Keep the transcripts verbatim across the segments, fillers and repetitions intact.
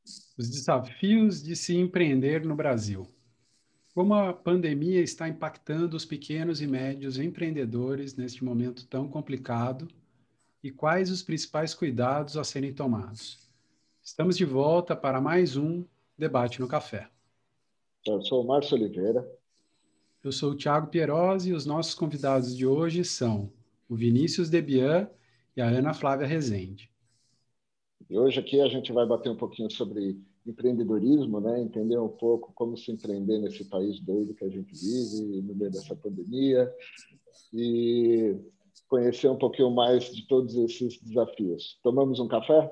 Os desafios de se empreender no Brasil. Como a pandemia está impactando os pequenos e médios empreendedores neste momento tão complicado e quais os principais cuidados a serem tomados? Estamos de volta para mais um Debate no Café. Eu sou o Márcio Oliveira. Eu sou o Thiago Pierosi e os nossos convidados de hoje são o Vinícius Debian e a Ana Flávia Rezende. E hoje aqui a gente vai bater um pouquinho sobre empreendedorismo, né? Entender um pouco como se empreender nesse país doido que a gente vive no meio dessa pandemia e conhecer um pouquinho mais de todos esses desafios. Tomamos um café?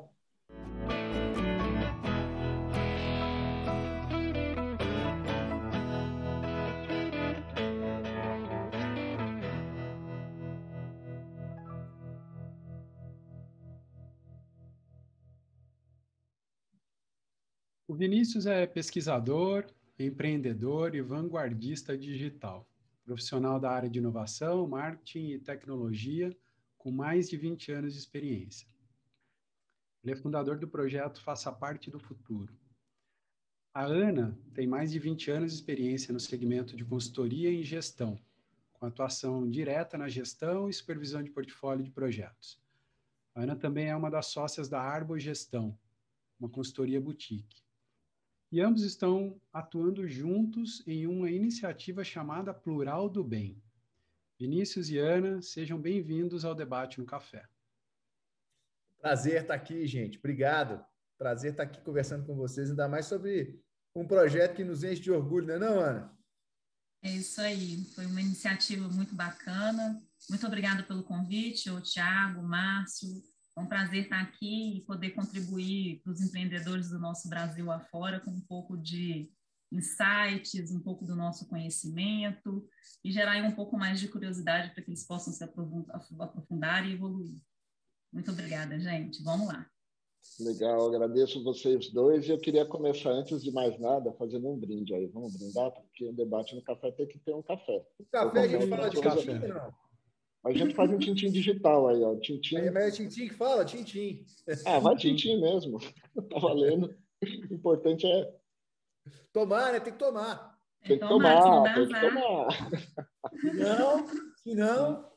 O Vinícius é pesquisador, empreendedor e vanguardista digital, profissional da área de inovação, marketing e tecnologia, com mais de vinte anos de experiência. Ele é fundador do projeto Faça Parte do Futuro. A Ana tem mais de vinte anos de experiência no segmento de consultoria e gestão, com atuação direta na gestão e supervisão de portfólio de projetos. A Ana também é uma das sócias da Arbo Gestão, uma consultoria boutique. E ambos estão atuando juntos em uma iniciativa chamada Plural do Bem. Vinícius e Ana, sejam bem-vindos ao Debate no Café. Prazer estar aqui, gente. Obrigado. Prazer estar aqui conversando com vocês, ainda mais sobre um projeto que nos enche de orgulho, não é não, Ana? É isso aí. Foi uma iniciativa muito bacana. Muito obrigada pelo convite, o Thiago, o Márcio. É um prazer estar aqui e poder contribuir para os empreendedores do nosso Brasil afora com um pouco de insights, um pouco do nosso conhecimento e gerar aí um pouco mais de curiosidade para que eles possam se aprofundar e evoluir. Muito obrigada, gente. Vamos lá. Legal, agradeço vocês dois e eu queria começar, antes de mais nada, fazendo um brinde aí. Vamos brindar? Porque um debate no café tem que ter um café. O café a gente fala de café, não? A gente faz um tintim digital aí, ó. Tintim. É, mas é tintim que fala? Tintim. Ah, vai tintim mesmo. Tá valendo. O importante é... Tomar, né? Tem que tomar. Tem que tomar, tem que tomar. Se não, se não...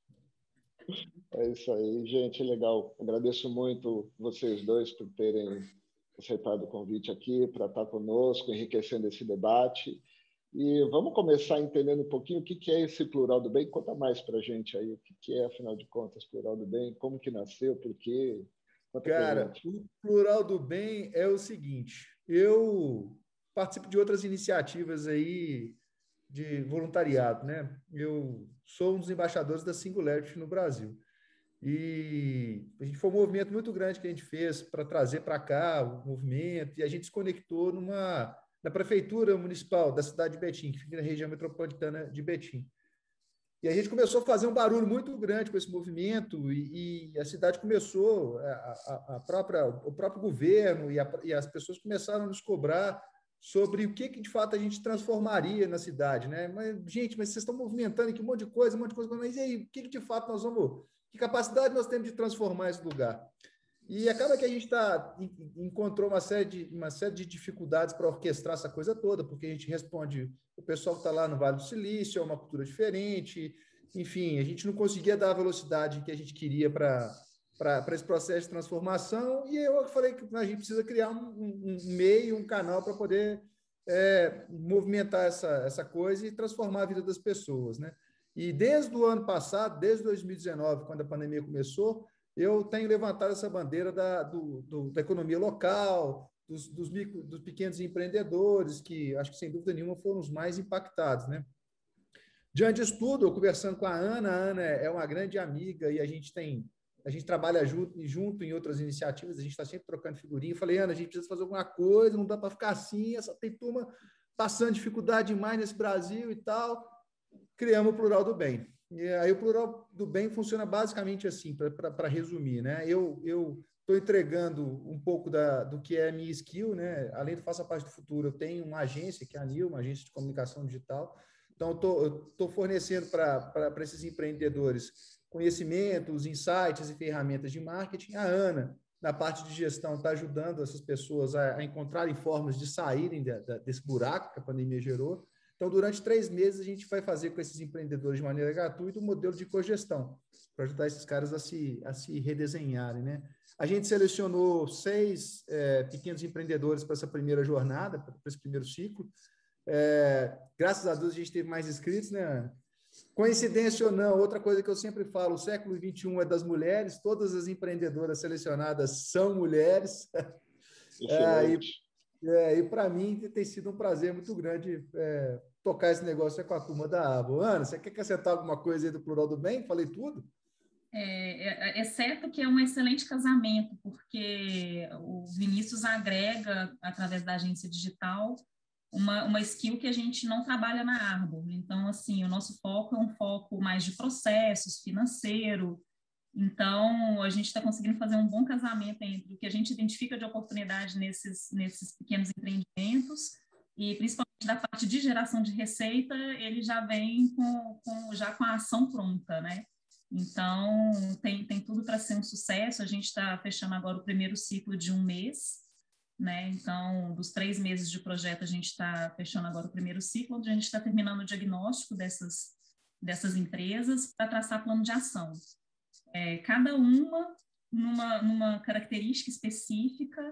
É isso aí, gente, legal. Agradeço muito vocês dois por terem aceitado o convite aqui para estar conosco, enriquecendo esse debate. E vamos começar entendendo um pouquinho o que é esse Plural do Bem. Conta mais para a gente aí o que é, afinal de contas, Plural do Bem, como que nasceu, por quê? Conta Cara, o Plural do Bem é o seguinte, eu participo de outras iniciativas aí de voluntariado, né? Eu sou um dos embaixadores da Singularity no Brasil. E a gente foi um movimento muito grande que a gente fez para trazer para cá o movimento, e a gente se conectou numa, na prefeitura municipal da cidade de Betim, que fica na região metropolitana de Betim. E a gente começou a fazer um barulho muito grande com esse movimento, e, e a cidade começou, a, a, a própria, o próprio governo e, a, e as pessoas começaram a nos cobrar sobre o que, que de fato a gente transformaria na cidade, né? Mas, gente, mas vocês estão movimentando aqui um monte de coisa, um monte de coisa, mas e aí, o que, que de fato nós vamos... Que capacidade nós temos de transformar esse lugar? E acaba que a gente tá, encontrou uma série, de, uma série de dificuldades para orquestrar essa coisa toda, porque a gente responde, o pessoal que está lá no Vale do Silício é uma cultura diferente, enfim, a gente não conseguia dar a velocidade que a gente queria para para esse processo de transformação, e eu falei que a gente precisa criar um, um, um meio, um canal para poder é, movimentar essa, essa coisa e transformar a vida das pessoas, né? E desde o ano passado, desde dois mil e dezenove, quando a pandemia começou, eu tenho levantado essa bandeira da, do, do, da economia local, dos, dos, micro, dos pequenos empreendedores, que acho que, sem dúvida nenhuma, foram os mais impactados, né? Diante disso tudo, eu conversando com a Ana, a Ana é uma grande amiga e a gente tem, a gente trabalha junto, junto em outras iniciativas, a gente está sempre trocando figurinha. Eu falei, Ana, a gente precisa fazer alguma coisa, não dá para ficar assim, essa tem turma passando dificuldade demais nesse Brasil e tal. Criamos o Plural do Bem. E aí o Plural do Bem funciona basicamente assim, para resumir, né? Eu estou entregando um pouco da, do que é a minha skill, né? Além do Faça Parte do Futuro, eu tenho uma agência, que é a Nil, uma agência de comunicação digital. Então, eu estou fornecendo para esses empreendedores conhecimentos, insights e ferramentas de marketing. A Ana na parte de gestão, está ajudando essas pessoas a, a encontrarem formas de saírem de, de, desse buraco que a pandemia gerou. Então, durante três meses, a gente vai fazer com esses empreendedores de maneira gratuita um modelo de cogestão, para ajudar esses caras a se, a se redesenharem, né? A gente selecionou seis é, pequenos empreendedores para essa primeira jornada, para esse primeiro ciclo. É, graças a Deus, a gente teve mais inscritos, né? Coincidência ou não, outra coisa que eu sempre falo, o século vinte e um é das mulheres, todas as empreendedoras selecionadas são mulheres. É, e é, e para mim tem sido um prazer muito grande é, tocar esse negócio com a turma da Abo. Ana, você quer acrescentar alguma coisa aí do Plural do Bem? Falei tudo? É, é, é certo que é um excelente casamento, porque o Vinícius agrega, através da agência digital, uma, uma skill que a gente não trabalha na Arbor. Então, assim, o nosso foco é um foco mais de processos, financeiro. Então, a gente está conseguindo fazer um bom casamento entre o que a gente identifica de oportunidade nesses, nesses pequenos empreendimentos e, principalmente, da parte de geração de receita, ele já vem com, com, já com a ação pronta, né? Então, tem, tem tudo para ser um sucesso. A gente está fechando agora o primeiro ciclo de um mês, né? Então, dos três meses de projeto, a gente está fechando agora o primeiro ciclo, onde a gente está terminando o diagnóstico dessas, dessas empresas para traçar plano de ação. É, cada uma numa, numa característica específica,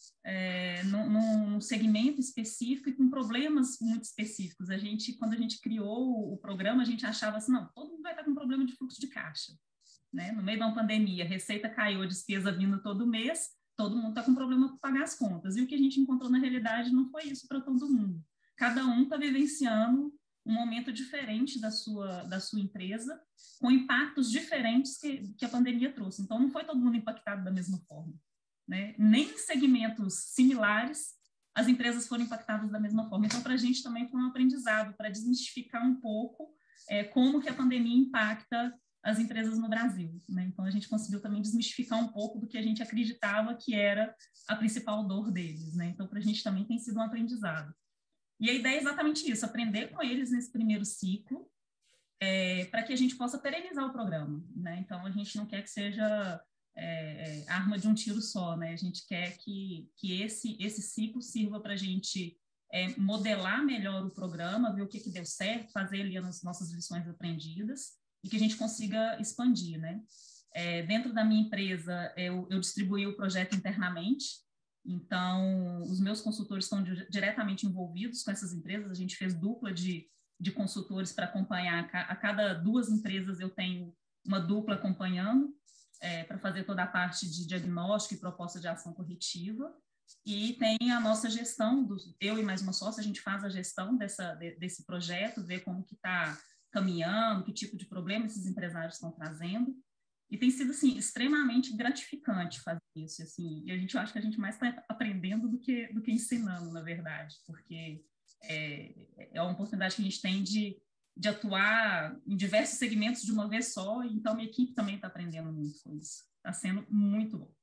é, num, num segmento específico e com problemas muito específicos. A gente, quando a gente criou o programa, a gente achava assim, não, todo mundo vai estar com problema de fluxo de caixa, né? No meio de uma pandemia, a receita caiu, a despesa vindo todo mês, todo mundo está com problema para pagar as contas. E o que a gente encontrou na realidade não foi isso para todo mundo. Cada um está vivenciando um momento diferente da sua, da sua empresa, com impactos diferentes que, que a pandemia trouxe. Então, não foi todo mundo impactado da mesma forma, né? Nem em segmentos similares as empresas foram impactadas da mesma forma. Então, para a gente também foi um aprendizado para desmistificar um pouco é, como que a pandemia impacta as empresas no Brasil, né? Então, a gente conseguiu também desmistificar um pouco do que a gente acreditava que era a principal dor deles, né? Então, para a gente também tem sido um aprendizado. E a ideia é exatamente isso, aprender com eles nesse primeiro ciclo, é, para que a gente possa perenizar o programa, né? Então, a gente não quer que seja é, arma de um tiro só, né? A gente quer que, que esse, esse ciclo sirva para a gente é, modelar melhor o programa, ver o que, que deu certo, fazer ali as nossas lições aprendidas e que a gente consiga expandir, né? É, dentro da minha empresa, eu, eu distribuí o projeto internamente. Então, os meus consultores estão diretamente envolvidos com essas empresas. A gente fez dupla de, de consultores para acompanhar. A cada duas empresas eu tenho uma dupla acompanhando é, para fazer toda a parte de diagnóstico e proposta de ação corretiva. E tem a nossa gestão, do, eu e mais uma sócia, a gente faz a gestão dessa, de, desse projeto, ver como que está caminhando, que tipo de problema esses empresários estão trazendo. E tem sido, assim, extremamente gratificante fazer isso, assim, e a gente, eu acho que a gente mais está aprendendo do que, do que ensinando, na verdade, porque é, é uma oportunidade que a gente tem de, de atuar em diversos segmentos de uma vez só, então minha equipe também está aprendendo muito com isso. Está sendo muito bom.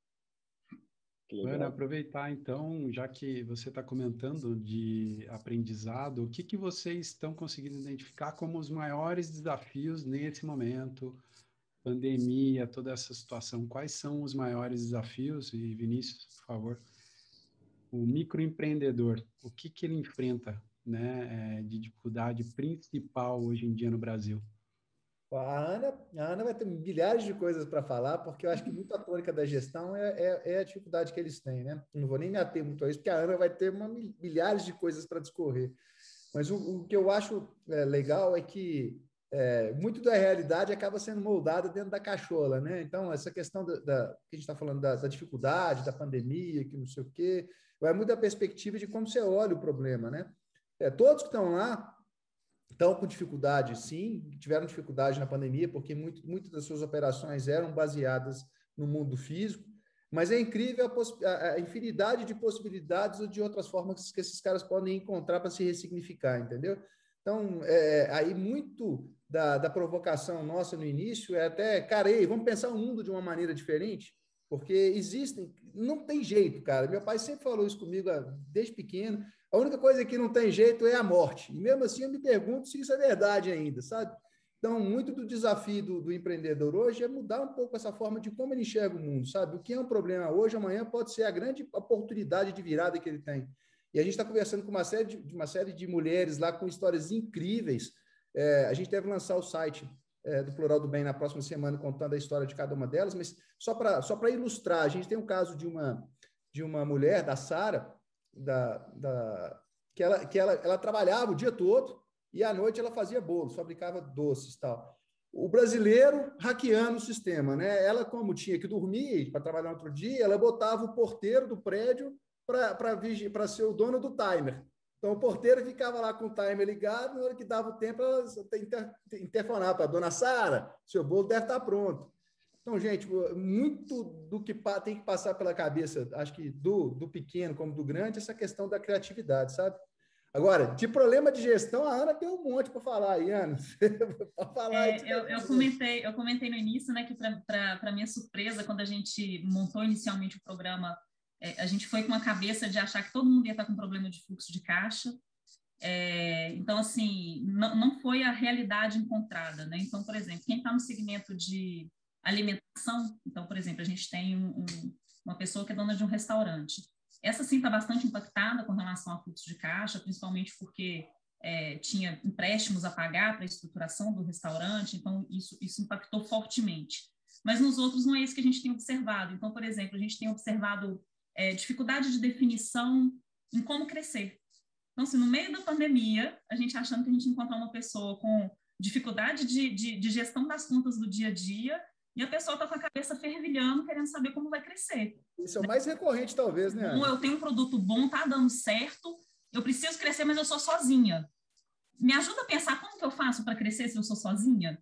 Ana, aproveitar então, já que você está comentando de aprendizado, o que, que vocês estão conseguindo identificar como os maiores desafios nesse momento? Pandemia, toda essa situação, quais são os maiores desafios? E Vinícius, por favor, o microempreendedor, o que, que ele enfrenta, né, de dificuldade principal hoje em dia no Brasil? A Ana, a Ana vai ter milhares de coisas para falar, porque eu acho que muito a tônica da gestão é, é, é a dificuldade que eles têm, né? Não vou nem me ater muito a isso, porque a Ana vai ter uma, milhares de coisas para discorrer. Mas o, o que eu acho é, legal é que É, muito da realidade acaba sendo moldada dentro da cachola, né? Então, essa questão da, da que a gente está falando da, da dificuldade, da pandemia, que não sei o quê, vai muito da perspectiva de como você olha o problema, né? É, todos que estão lá estão com dificuldade, sim, tiveram dificuldade na pandemia, porque muito, muitas das suas operações eram baseadas no mundo físico, mas é incrível a, a infinidade de possibilidades ou de outras formas que esses caras podem encontrar para se ressignificar, entendeu? Então, é, aí muito da, da provocação nossa no início é até, cara, ei, vamos pensar o mundo de uma maneira diferente, porque existem, não tem jeito, cara. Meu pai sempre falou isso comigo desde pequeno, a única coisa que não tem jeito é a morte. E mesmo assim eu me pergunto se isso é verdade ainda, sabe? Então, muito do desafio do, do empreendedor hoje é mudar um pouco essa forma de como ele enxerga o mundo, sabe? O que é um problema hoje, amanhã pode ser a grande oportunidade de virada que ele tem. E a gente está conversando com uma série de, uma série de mulheres lá com histórias incríveis. É, a gente deve lançar o site é, do Plural do Bem na próxima semana, contando a história de cada uma delas, mas só para só para ilustrar, a gente tem um caso de uma, de uma mulher, da Sara, da, da, que, ela, que ela, ela trabalhava o dia todo, e à noite ela fazia bolos, fabricava doces e tal. O brasileiro hackeando o sistema, né? Ela, como tinha que dormir para trabalhar no outro dia, ela botava o porteiro do prédio para ser o dono do timer. Então, o porteiro ficava lá com o timer ligado, na hora que dava o tempo, ela inter, interfonava para a dona Sara, seu bolo deve estar pronto. Então, gente, muito do que tem que passar pela cabeça, acho que do, do pequeno como do grande, essa questão da criatividade, sabe? Agora, de problema de gestão, a Ana tem um monte para falar aí, Ana. falar é, eu, eu, comentei, eu comentei no início, né, que para minha surpresa, quando a gente montou inicialmente o programa, é, a gente foi com a cabeça de achar que todo mundo ia estar com problema de fluxo de caixa. É, então, assim, não, não foi a realidade encontrada, né? Então, por exemplo, quem está no segmento de alimentação, então, por exemplo, a gente tem um, um, uma pessoa que é dona de um restaurante. Essa, sim, está bastante impactada com relação ao fluxo de caixa, principalmente porque é, tinha empréstimos a pagar para a estruturação do restaurante, então isso, isso impactou fortemente. Mas nos outros não é isso que a gente tem observado. Então, por exemplo, a gente tem observado é, dificuldade de definição em como crescer. Então, se no meio da pandemia, a gente achando que a gente encontrar uma pessoa com dificuldade de, de, de gestão das contas do dia a dia, e a pessoa está com a cabeça fervilhando, querendo saber como vai crescer. Isso é o mais recorrente, talvez, né, Ana? Eu tenho um produto bom, está dando certo, eu preciso crescer, mas eu sou sozinha. Me ajuda a pensar como que eu faço para crescer se eu sou sozinha?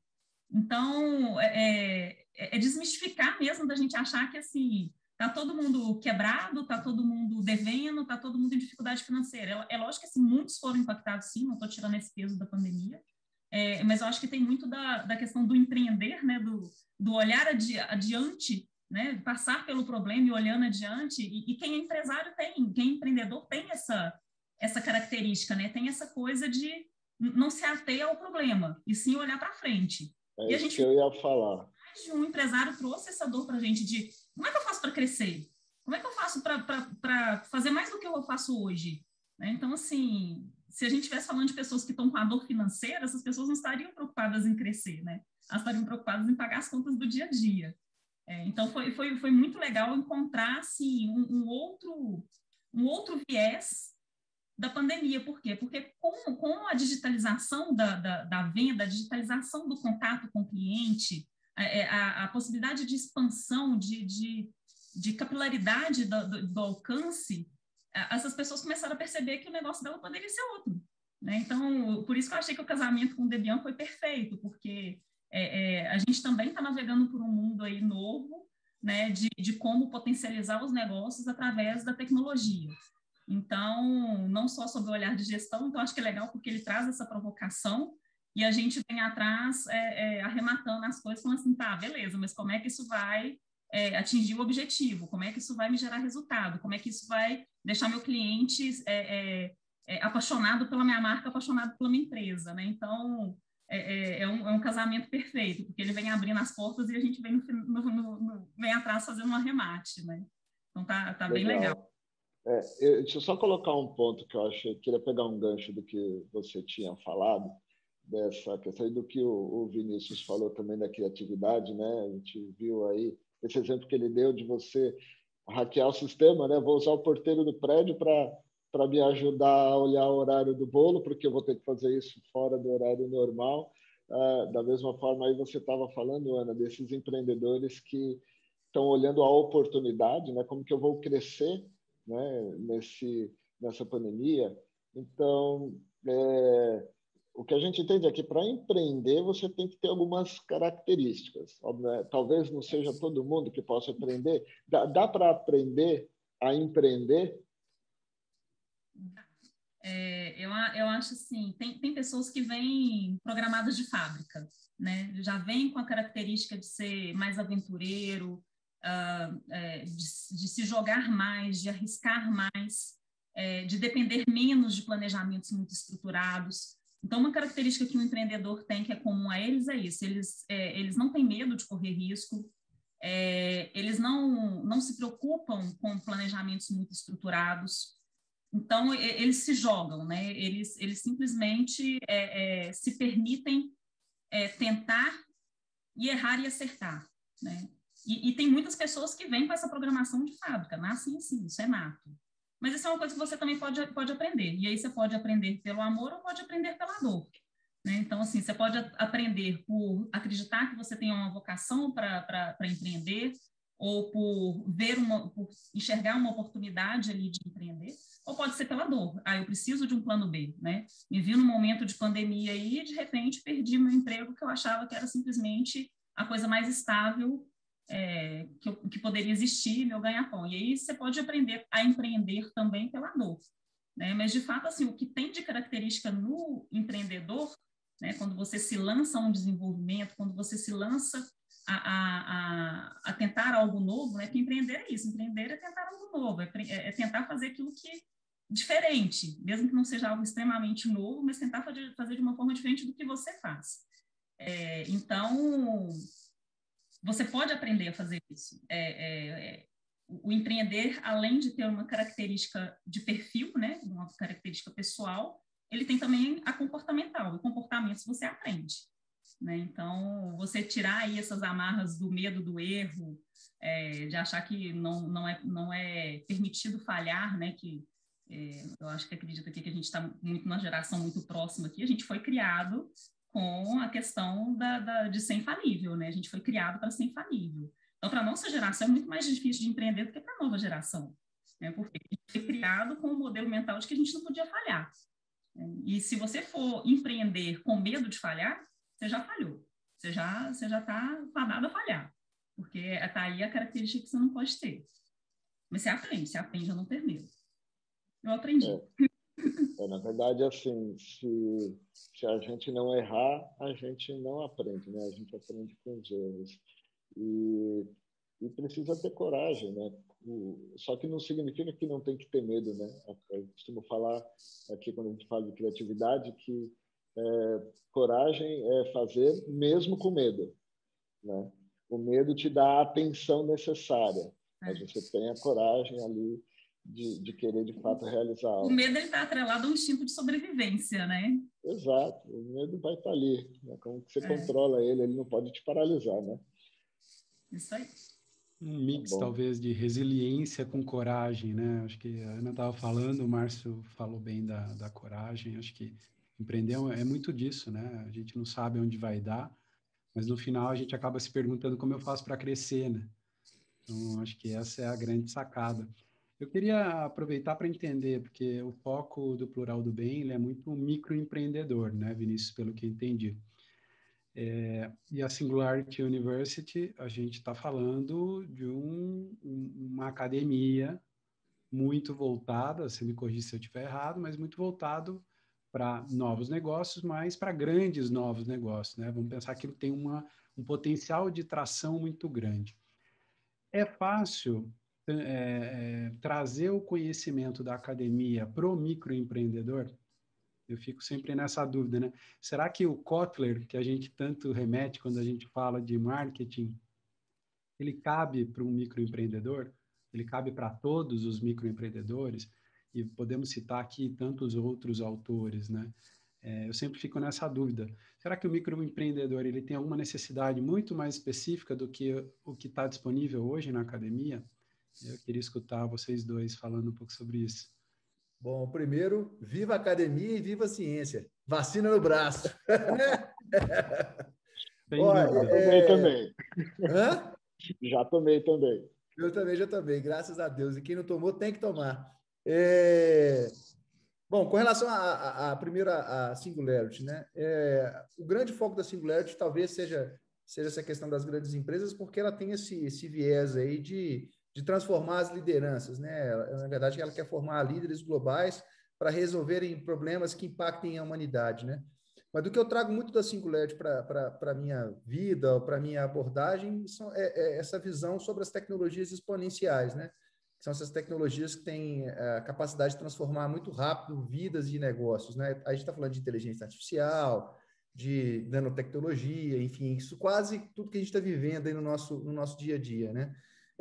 Então, é, é, é desmistificar mesmo da gente achar que, assim, está todo mundo quebrado, está todo mundo devendo, está todo mundo em dificuldade financeira. É, é lógico que, assim, muitos foram impactados, sim, não estou tirando esse peso da pandemia, é, mas eu acho que tem muito da, da questão do empreender, né, do, do olhar adi, adiante, né, passar pelo problema e olhando adiante, e, e quem é empresário tem, quem é empreendedor tem essa, essa característica, né, tem essa coisa de não se ater ao problema, e sim olhar para frente. É e isso a gente, que eu ia falar. Um empresário trouxe essa dor para a gente de como é que eu faço para crescer? Como é que eu faço para fazer mais do que eu faço hoje? Né? Então, assim, se a gente estivesse falando de pessoas que estão com a dor financeira, essas pessoas não estariam preocupadas em crescer, né? Elas estariam preocupadas em pagar as contas do dia a dia. É, então, foi, foi, foi muito legal encontrar, assim, um, um, outro, um outro viés da pandemia. Por quê? Porque com, com a digitalização da, da, da venda, a digitalização do contato com o cliente, a, a, a possibilidade de expansão, de, de, de capilaridade do, do, do alcance, essas pessoas começaram a perceber que o negócio dela poderia ser outro. Né? Então, por isso que eu achei que o casamento com o Debian foi perfeito, porque é, é, a gente também está navegando por um mundo aí novo, né, de, de como potencializar os negócios através da tecnologia. Então, não só sobre o olhar de gestão, então acho que é legal porque ele traz essa provocação e a gente vem atrás é, é, arrematando as coisas, falando assim, tá, beleza, mas como é que isso vai é, atingir o objetivo? Como é que isso vai me gerar resultado? Como é que isso vai deixar meu cliente é, é, é, apaixonado pela minha marca, apaixonado pela minha empresa, né? Então, é, é, um, é um casamento perfeito, porque ele vem abrindo as portas e a gente vem, no, no, no, no, vem atrás fazendo um arremate, né? Então, tá, tá bem legal. É, eu, deixa eu só colocar um ponto que eu achei, queria pegar um gancho do que você tinha falado, dessa questão do que o, o Vinícius falou também da criatividade, né? A gente viu aí esse exemplo que ele deu de você hackear o sistema, né? Vou usar o porteiro do prédio para para me ajudar a olhar o horário do bolo, porque eu vou ter que fazer isso fora do horário normal. Ah, da mesma forma, aí você estava falando, Ana, desses empreendedores que estão olhando a oportunidade, né? Como que eu vou crescer, né? Nesse, nessa pandemia. Então, é, o que a gente entende é que para empreender você tem que ter algumas características. Né? Talvez não seja todo mundo que possa aprender. Dá, dá para aprender a empreender? É, eu, eu acho assim, tem, tem pessoas que vêm programadas de fábrica, né? Já vêm com a característica de ser mais aventureiro, uh, é, de, de se jogar mais, de arriscar mais, é, de depender menos de planejamentos muito estruturados. Então, uma característica que um empreendedor tem que é comum a eles é isso, eles, é, eles não têm medo de correr risco, é, eles não, não se preocupam com planejamentos muito estruturados, então, eles se jogam, né? Eles, eles simplesmente é, é, se permitem é, tentar e errar e acertar, né? E, e tem muitas pessoas que vêm com essa programação de fábrica, nascem assim, isso é nato. Mas isso é uma coisa que você também pode, pode aprender. E aí você pode aprender pelo amor ou pode aprender pela dor, né? Então, assim, você pode aprender por acreditar que você tem uma vocação para empreender, ou por ver uma, por enxergar uma oportunidade ali de empreender, ou pode ser pela dor. Ah, eu preciso de um plano B, né? Me vi num momento de pandemia aí e, de repente, perdi meu emprego que eu achava que era simplesmente a coisa mais estável é, que, eu, que poderia existir, meu ganha-pão. E aí você pode aprender a empreender também pela dor, né? Mas, de fato, assim, o que tem de característica no empreendedor, né, quando você se lança a um desenvolvimento, quando você se lança A, a, a tentar algo novo, né? Porque empreender é isso, empreender é tentar algo novo, é, é tentar fazer aquilo que é diferente, mesmo que não seja algo extremamente novo, mas tentar fazer, fazer de uma forma diferente do que você faz. É, então, você pode aprender a fazer isso. É, é, é, o empreender, além de ter uma característica de perfil, né? Uma característica pessoal, ele tem também a comportamental, e comportamentos você aprende. Né? Então, você tirar aí essas amarras do medo do erro, é, de achar que não, não, é, não é permitido falhar, né? Que é, eu acho que acredito aqui que a gente está muito numa geração muito próxima aqui, a gente foi criado com a questão da, da, de ser infalível, né? A gente foi criado para ser infalível. Então, para a nossa geração é muito mais difícil de empreender do que para a nova geração, né? Porque a gente foi criado com um modelo mental de que a gente não podia falhar. E se você for empreender com medo de falhar, você já falhou. Você já você já está fadado a falhar. Porque está aí a característica que você não pode ter. Mas você aprende, você aprende a não ter medo. Eu aprendi. É, é, na verdade, assim, se, se a gente não errar, a gente não aprende, né? A gente aprende com os erros. E, e precisa ter coragem, né? O, só que não significa que não tem que ter medo, né? Eu costumo falar aqui, quando a gente fala de criatividade, que é, coragem é fazer mesmo com medo, né? O medo te dá a atenção necessária, mas você tem a coragem ali de, de querer, de fato, realizar algo. O medo está atrelado a um instinto de sobrevivência, né? Exato. O medo vai estar ali, né? Como que você é. controla ele, ele não pode te paralisar, né? Isso aí. Um mix, tá talvez, de resiliência com coragem, né? Acho que a Ana estava falando, o Márcio falou bem da, da coragem. Acho que empreender é muito disso, né? A gente não sabe onde vai dar, mas no final a gente acaba se perguntando como eu faço para crescer, né? Então, acho que essa é a grande sacada. Eu queria aproveitar para entender, porque o foco do Plural do Bem ele é muito microempreendedor, né, Vinícius, pelo que eu entendi. É, e a Singularity University, a gente está falando de um, uma academia muito voltada, você me corrija se eu estiver errado, mas muito voltado para novos negócios, mas para grandes novos negócios, né? Vamos pensar que ele tem uma, um potencial de tração muito grande. É fácil é, é, trazer o conhecimento da academia para o microempreendedor? Eu fico sempre nessa dúvida, né? Será que o Kotler, que a gente tanto remete quando a gente fala de marketing, ele cabe para um microempreendedor? Ele cabe para todos os microempreendedores? E podemos citar aqui tantos outros autores, né? É, eu sempre fico nessa dúvida. Será que o microempreendedor ele tem alguma necessidade muito mais específica do que o que está disponível hoje na academia? Eu queria escutar vocês dois falando um pouco sobre isso. Bom, primeiro, viva a academia e viva a ciência. Vacina no braço. Olha, já tomei é... também. Hã? Já tomei também. Eu também já tomei, graças a Deus. E quem não tomou tem que tomar. É... Bom, com relação à primeira, a Singularity, né? É, o grande foco da Singularity talvez seja, seja essa questão das grandes empresas, porque ela tem esse, esse viés aí de, de transformar as lideranças, né? Ela, na verdade, ela quer formar líderes globais para resolverem problemas que impactem a humanidade, né? Mas do que eu trago muito da Singularity para a minha vida, para a minha abordagem, são, é, é essa visão sobre as tecnologias exponenciais, né? são essas tecnologias que têm a capacidade de transformar muito rápido vidas e negócios, né? A gente está falando de inteligência artificial, de nanotecnologia, enfim, isso quase tudo que a gente está vivendo aí no nosso, no nosso dia a dia, né?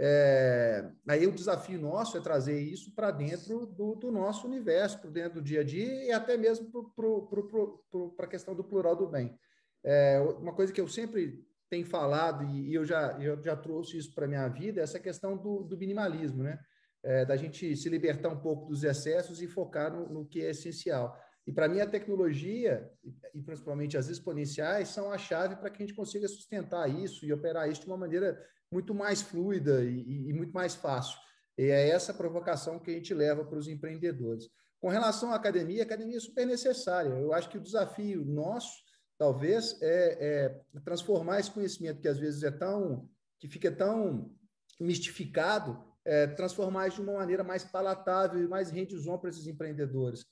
É, aí o desafio nosso é trazer isso para dentro do, do nosso universo, para dentro do dia a dia e até mesmo para a questão do plural do bem. É, uma coisa que eu sempre tenho falado e, e eu, já, eu já trouxe isso para a minha vida é essa questão do, do minimalismo, né? É, da gente se libertar um pouco dos excessos e focar no, no que é essencial. E para mim a tecnologia, e principalmente as exponenciais, são a chave para que a gente consiga sustentar isso e operar isso de uma maneira muito mais fluida e, e muito mais fácil. E é essa provocação que a gente leva para os empreendedores. Com relação à academia, a academia é super necessária. Eu acho que o desafio nosso, talvez, é, é transformar esse conhecimento que às vezes é tão, que fica tão mistificado, é, transformar isso de uma maneira mais palatável e mais hands-on para esses empreendedores.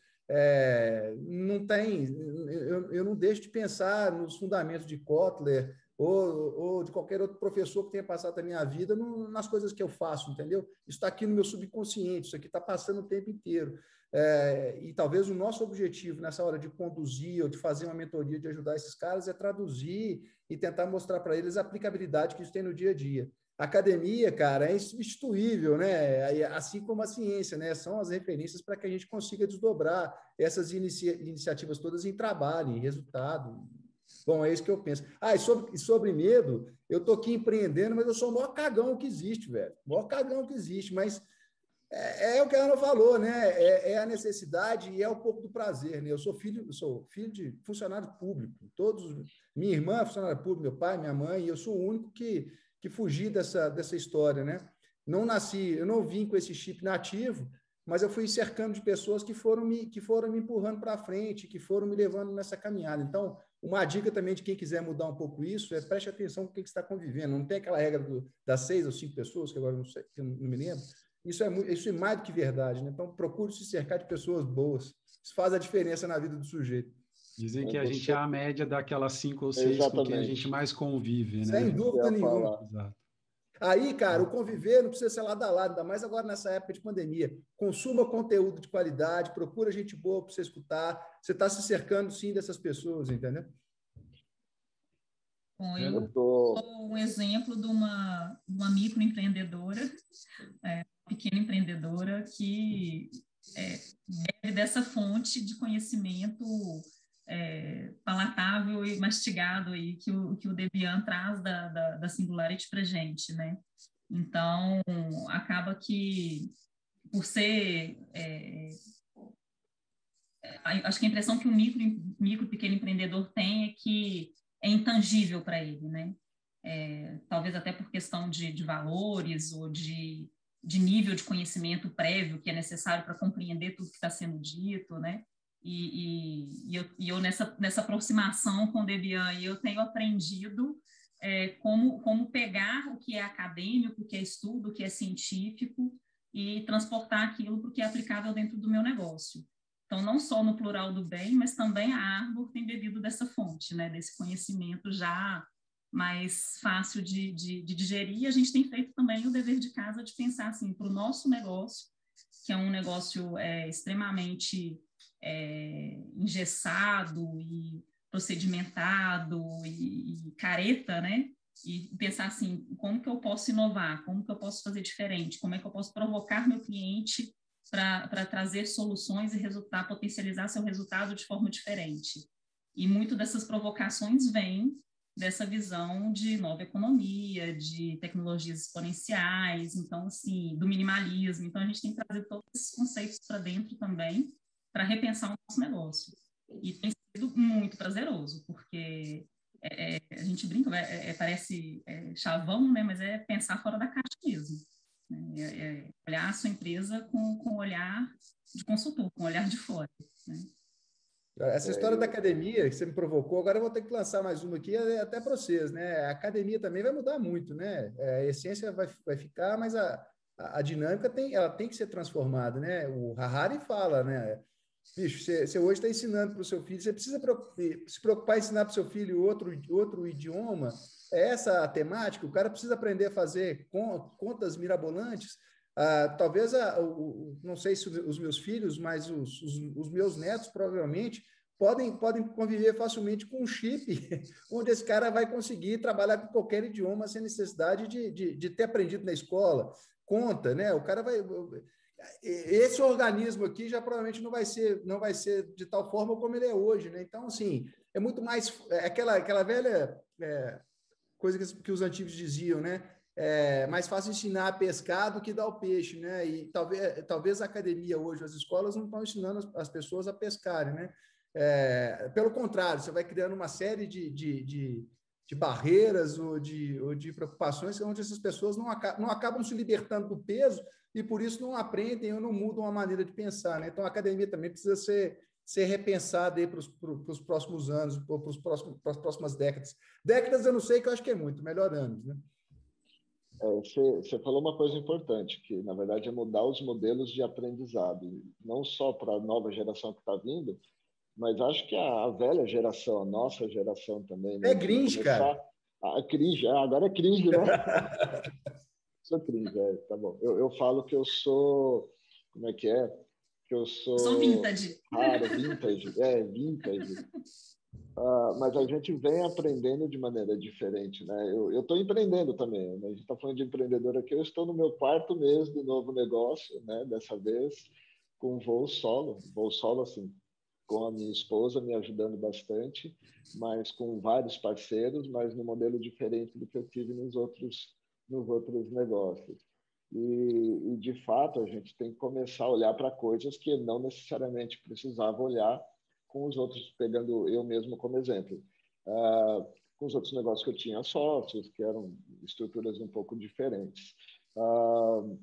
É, não tem, eu, eu não deixo de pensar nos fundamentos de Kotler ou, ou de qualquer outro professor que tenha passado da minha vida no, nas coisas que eu faço, entendeu? Isso está aqui no meu subconsciente, isso aqui está passando o tempo inteiro. É, e talvez o nosso objetivo nessa hora de conduzir ou de fazer uma mentoria, de ajudar esses caras, é traduzir e tentar mostrar para eles a aplicabilidade que isso tem no dia a dia. A academia, cara, é insubstituível, né? Assim como a ciência, né? São as referências para que a gente consiga desdobrar essas inici iniciativas todas em trabalho, em resultado. Bom, é isso que eu penso. Ah, e sobre, e sobre medo, eu estou aqui empreendendo, mas eu sou o maior cagão que existe, velho. O maior cagão que existe, mas é, é o que a Ana falou, né? É, é a necessidade e é um pouco do prazer, né? Eu sou filho, eu sou filho de funcionário público. Todos, minha irmã é funcionária pública, meu pai, minha mãe, e eu sou o único que que fugi dessa, dessa história, né? Não nasci, eu não vim com esse chip nativo, mas eu fui cercando de pessoas que foram me, que foram me empurrando para frente, que foram me levando nessa caminhada. Então, uma dica também de quem quiser mudar um pouco isso é preste atenção com quem você está convivendo. Não tem aquela regra do, das seis ou cinco pessoas, que agora não, sei, que não me lembro. Isso é, isso é mais do que verdade, né? Então, procure se cercar de pessoas boas. Isso faz a diferença na vida do sujeito. Dizem que a Você... gente é a média daquelas cinco ou seis Exatamente. com quem a gente mais convive, né? Sem dúvida nenhuma. Exato. Aí, cara, o conviver não precisa ser lado a lado, ainda mais agora nessa época de pandemia. Consuma conteúdo de qualidade, procura gente boa para você escutar. Você está se cercando, sim, dessas pessoas, entendeu? Bom, eu sou um exemplo de uma, uma microempreendedora, é, pequena empreendedora, que é, bebe dessa fonte de conhecimento É, palatável e mastigado aí que o, que o Debian traz da, da, da Singularity para a gente, né? Então, acaba que, por ser... É, acho que a impressão que o micro, micro pequeno empreendedor tem é que é intangível para ele, né? É, talvez até por questão de, de valores ou de, de nível de conhecimento prévio que é necessário para compreender tudo que está sendo dito, né? E, e, e, eu, e eu, nessa, nessa aproximação com o Debian, eu tenho aprendido é, como, como pegar o que é acadêmico, o que é estudo, o que é científico, e transportar aquilo para o que é aplicável dentro do meu negócio. Então, não só no plural do bem, mas também a Arbor tem bebido dessa fonte, né, desse conhecimento já mais fácil de, de, de digerir. E a gente tem feito também o dever de casa de pensar assim, para o nosso negócio, que é um negócio é, extremamente... É, engessado e procedimentado e, e careta, né? E pensar assim, como que eu posso inovar? Como que eu posso fazer diferente? Como é que eu posso provocar meu cliente para trazer soluções e resultar, potencializar seu resultado de forma diferente? E muito dessas provocações vêm dessa visão de nova economia, de tecnologias exponenciais, então, assim, do minimalismo. Então, a gente tem que trazer todos esses conceitos para dentro também, para repensar o nosso negócio. E tem sido muito prazeroso, porque é, é, a gente brinca, é, é, parece é, chavão, né? Mas é pensar fora da caixa mesmo. Né? É, é olhar a sua empresa com, com olhar de consultor, com olhar de fora. Né? Essa história é, eu... da academia que você me provocou, agora eu vou ter que lançar mais uma aqui até para vocês, né? A academia também vai mudar muito, né? A essência vai, vai ficar, mas a, a, a dinâmica tem, ela tem que ser transformada, né? O Harari fala, né? Bicho, você, você hoje está ensinando para o seu filho, você precisa se preocupar em ensinar para o seu filho outro, outro idioma. É essa a temática, o cara precisa aprender a fazer contas mirabolantes. Ah, talvez, a, o, não sei se os meus filhos, mas os, os, os meus netos, provavelmente, podem, podem conviver facilmente com um chip, onde esse cara vai conseguir trabalhar com qualquer idioma sem necessidade de, de, de ter aprendido na escola. Conta, né? O cara vai... Esse organismo aqui já provavelmente não vai ser, não vai ser de tal forma como ele é hoje, né? Então, assim, é muito mais... É aquela, aquela velha é, coisa que, que os antigos diziam, né? É mais fácil ensinar a pescar do que dar o peixe, né? E talvez, talvez a academia hoje, as escolas não estão ensinando as, as pessoas a pescarem, né? É, pelo contrário, você vai criando uma série de, de, de, de barreiras ou de, ou de preocupações onde essas pessoas não, acabam, não acabam se libertando do peso e por isso não aprendem ou não mudam a maneira de pensar, né? Então a academia também precisa ser, ser repensada para os próximos anos, para as próximas décadas. Décadas eu não sei, que eu acho que é muito, melhor anos, né? É, você, você falou uma coisa importante, que na verdade é mudar os modelos de aprendizado, não só para a nova geração que está vindo, mas acho que a, a velha geração, a nossa geração também, né, é de cringe, começar cara. A, a cringe, ah, agora é cringe, né? Sou cringe, é, tá bom. Eu, eu falo que eu sou, como é que é? Que eu sou, eu sou vintage. Raro, vintage, é, vintage. Uh, mas a gente vem aprendendo de maneira diferente, né? Eu estou empreendendo também, né? A gente está falando de empreendedor aqui, eu estou no meu quarto mês do novo negócio, né? Dessa vez com voo solo, voo solo assim, com a minha esposa me ajudando bastante, mas com vários parceiros, mas no modelo diferente do que eu tive nos outros, nos outros negócios. E, e, de fato, a gente tem que começar a olhar para coisas que não necessariamente precisava olhar com os outros, pegando eu mesmo como exemplo. Uh, com os outros negócios que eu tinha sócios, que eram estruturas um pouco diferentes. Uh,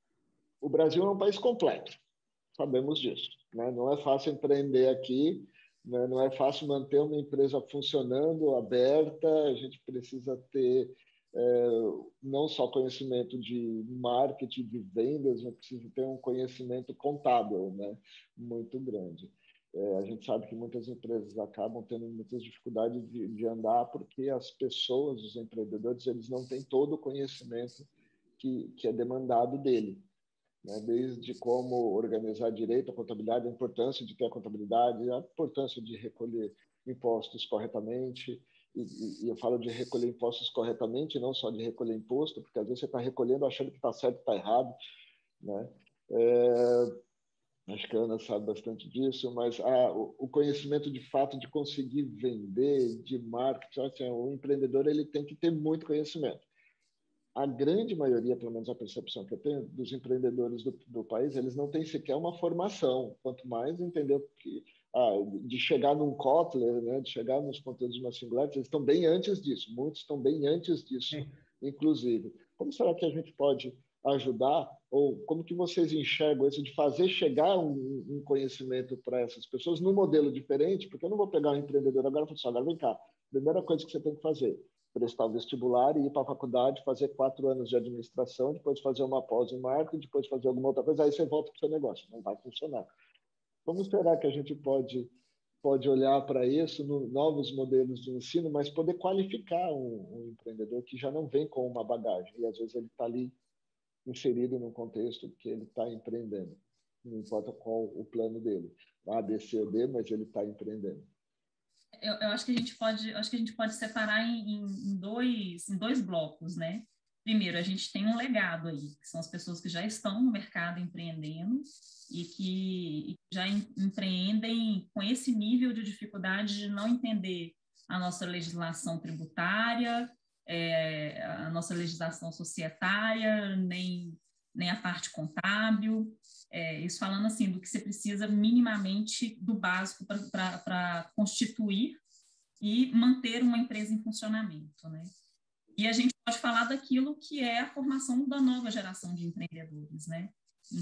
o Brasil é um país complexo, sabemos disso, né? Não é fácil empreender aqui, né? Não é fácil manter uma empresa funcionando, aberta, a gente precisa ter é, não só conhecimento de marketing, de vendas, mas precisa ter um conhecimento contábil, né? Muito grande. É, a gente sabe que muitas empresas acabam tendo muitas dificuldades de, de andar porque as pessoas, os empreendedores, eles não têm todo o conhecimento que, que é demandado dele, né? Desde como organizar direito, a contabilidade, a importância de ter a contabilidade, a importância de recolher impostos corretamente. E, e, e eu falo de recolher impostos corretamente, não só de recolher imposto, porque às vezes você está recolhendo achando que está certo e está errado, né? É, acho que a Ana sabe bastante disso, mas ah, o, o conhecimento de fato de conseguir vender, de marketing, assim, o empreendedor ele tem que ter muito conhecimento. A grande maioria, pelo menos a percepção que eu tenho, dos empreendedores do, do país, eles não têm sequer uma formação, quanto mais entender que, ah, de chegar num Kotler, né, de chegar nos conteúdos de uma Singularity, eles estão bem antes disso, muitos estão bem antes disso, Sim. inclusive. Como será que a gente pode ajudar, ou como que vocês enxergam isso de fazer chegar um, um conhecimento para essas pessoas num modelo diferente? Porque eu não vou pegar um empreendedor agora e falar assim, agora vem cá, primeira coisa que você tem que fazer, prestar o vestibular e ir para a faculdade, fazer quatro anos de administração, depois fazer uma pós em marketing, depois fazer alguma outra coisa, aí você volta para o seu negócio. Não vai funcionar. Como será que a gente pode, pode olhar para isso, no, novos modelos de ensino, mas poder qualificar um, um empreendedor que já não vem com uma bagagem e às vezes ele está ali inserido num contexto que ele está empreendendo. Não importa qual o plano dele, A, B, C ou D, mas ele está empreendendo. Eu, eu acho que a gente pode, acho que a gente pode separar em, em, dois, em dois blocos, né? Primeiro, a gente tem um legado aí, que são as pessoas que já estão no mercado empreendendo e que, e que já em, empreendem com esse nível de dificuldade de não entender a nossa legislação tributária, é, a nossa legislação societária, nem, nem a parte contábil. É, isso falando assim do que você precisa minimamente do básico para constituir e manter uma empresa em funcionamento, né? E a gente pode falar daquilo que é a formação da nova geração de empreendedores, né?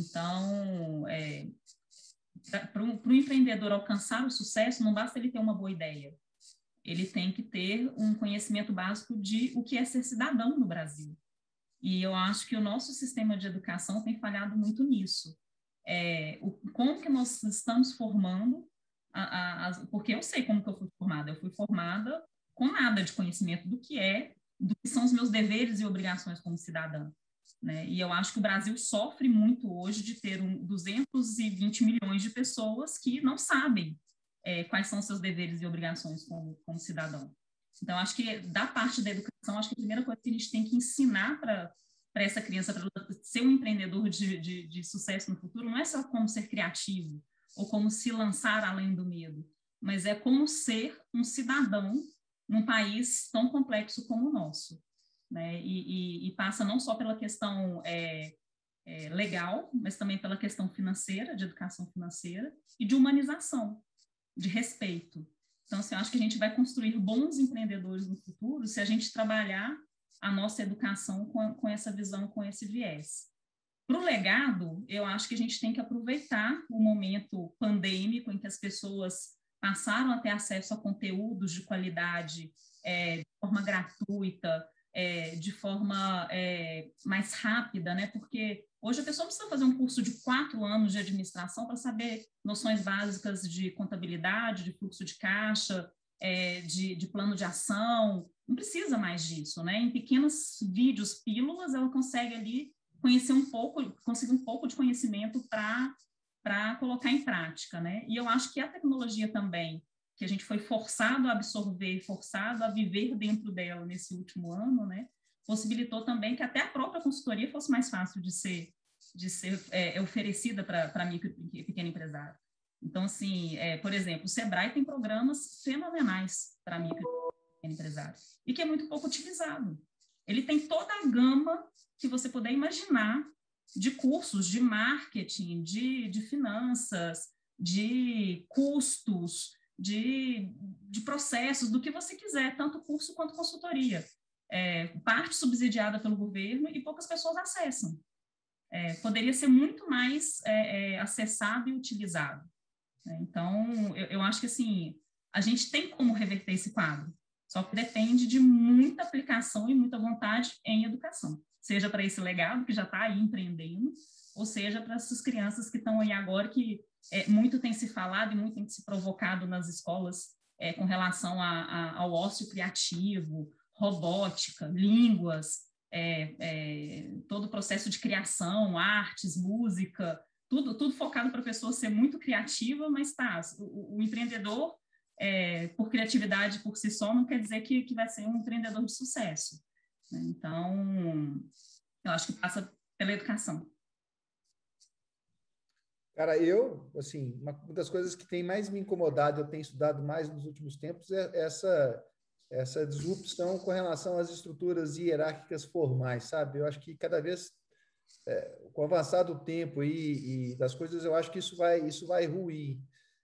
Então, é, para o empreendedor alcançar o sucesso, não basta ele ter uma boa ideia, ele tem que ter um conhecimento básico de o que é ser cidadão no Brasil. E eu acho que o nosso sistema de educação tem falhado muito nisso. É, o, como que nós estamos formando, a, a, a, porque eu sei como que eu fui formada, eu fui formada com nada de conhecimento do que é, do que são os meus deveres e obrigações como cidadã. né? E eu acho que o Brasil sofre muito hoje de ter um, duzentos e vinte milhões de pessoas que não sabem é, quais são os seus deveres e obrigações como, como cidadão. Então, acho que da parte da educação, acho que a primeira coisa que a gente tem que ensinar para para essa criança, para ser um empreendedor de, de, de sucesso no futuro, não é só como ser criativo ou como se lançar além do medo, mas é como ser um cidadão num país tão complexo como o nosso, né? E, e, e passa não só pela questão é, é, legal, mas também pela questão financeira, de educação financeira e de humanização, de respeito. Então, assim, eu acho que a gente vai construir bons empreendedores no futuro se a gente trabalhar a nossa educação com, com essa visão, com esse viés. Para o legado, eu acho que a gente tem que aproveitar o momento pandêmico em que as pessoas passaram a ter acesso a conteúdos de qualidade é, de forma gratuita, é, de forma é, mais rápida, né? Porque hoje a pessoa não precisa fazer um curso de quatro anos de administração para saber noções básicas de contabilidade, de fluxo de caixa, é, de, de plano de ação. Não precisa mais disso, né? Em pequenos vídeos, pílulas, ela consegue ali conhecer um pouco, conseguir um pouco de conhecimento para para colocar em prática, né? E eu acho que a tecnologia também, que a gente foi forçado a absorver, forçado a viver dentro dela nesse último ano, né? Possibilitou também que até a própria consultoria fosse mais fácil de ser, de ser é, oferecida para micro e pequeno empresário. Então, assim, é, por exemplo, o Sebrae tem programas fenomenais para micro e pequeno empresário e que é muito pouco utilizado. Ele tem toda a gama que você puder imaginar de cursos de marketing, de, de finanças, de custos, de, de processos, do que você quiser, tanto curso quanto consultoria. É, parte subsidiada pelo governo e poucas pessoas acessam. É, poderia ser muito mais é, é, acessado e utilizado. Então, eu, eu acho que assim, a gente tem como reverter esse quadro, só que depende de muita aplicação e muita vontade em educação. Seja para esse legado que já está aí empreendendo, ou seja para essas crianças que estão aí agora, que é, muito tem se falado e muito tem se provocado nas escolas é, com relação a, a, ao ócio criativo, robótica, línguas, é, é, todo o processo de criação, artes, música, tudo, tudo focado para a pessoa ser muito criativa, mas tá, o, o empreendedor, é, por criatividade por si só, não quer dizer que, que vai ser um empreendedor de sucesso. Então, eu acho que passa pela educação. Cara, eu, assim, uma das coisas que tem mais me incomodado, eu tenho estudado mais nos últimos tempos, é essa, essa disrupção com relação às estruturas hierárquicas formais, sabe? Eu acho que cada vez, é, com o avançar do tempo e, e das coisas, eu acho que isso vai, isso vai ruir.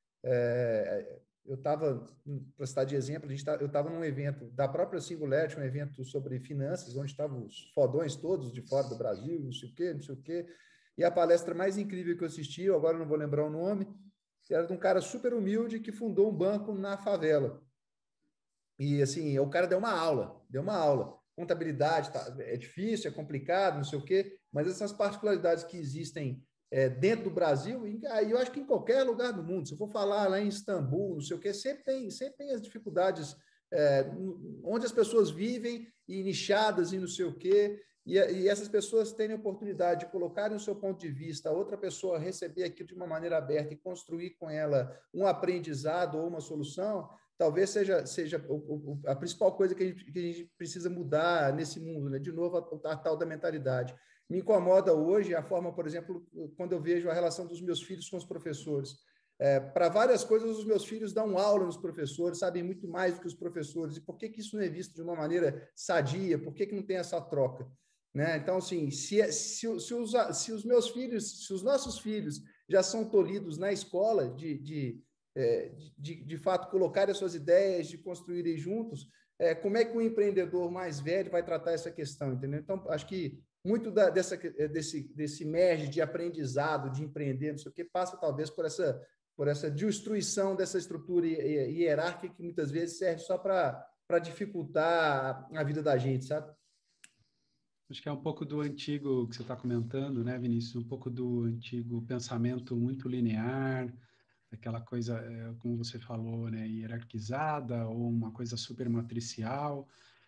É, eu estava, para citar de exemplo, a gente tá, eu estava num evento da própria Singularity, um evento sobre finanças, onde estavam os fodões todos de fora do Brasil, não sei o quê, não sei o quê. E a palestra mais incrível que eu assisti, eu agora não vou lembrar o nome, era de um cara super humilde que fundou um banco na favela. E, assim, o cara deu uma aula, deu uma aula. Contabilidade tá, é difícil, é complicado, não sei o quê, mas essas particularidades que existem É, dentro do Brasil, e aí eu acho que em qualquer lugar do mundo, se eu for falar lá em Istambul, não sei o quê, sempre tem, sempre tem as dificuldades é, onde as pessoas vivem e nichadas e não sei o quê, e, e essas pessoas terem a oportunidade de colocarem o seu ponto de vista, a outra pessoa receber aquilo de uma maneira aberta e construir com ela um aprendizado ou uma solução, talvez seja, seja o, o, a principal coisa que a, gente, que a gente precisa mudar nesse mundo, né? De novo, a, a tal da mentalidade. Me incomoda hoje a forma, por exemplo, quando eu vejo a relação dos meus filhos com os professores. É, para várias coisas, os meus filhos dão aula nos professores, sabem muito mais do que os professores. E por que, que isso não é visto de uma maneira sadia? Por que, que não tem essa troca? Né? Então, assim, se, se, se, os, se os meus filhos, se os nossos filhos já são tolhidos na escola de, de, de, de fato, colocarem as suas ideias, de construírem juntos, é, como é que o empreendedor mais velho vai tratar essa questão? Entendeu? Então, acho que muito da, dessa, desse, desse merge de aprendizado, de empreender, não sei o quê, passa talvez por essa, por essa destruição dessa estrutura hierárquica que muitas vezes serve só para dificultar a vida da gente, sabe? Acho que é um pouco do antigo que você está comentando, né, Vinícius? Um pouco do antigo pensamento muito linear, aquela coisa, como você falou, né, hierarquizada ou uma coisa super matricial.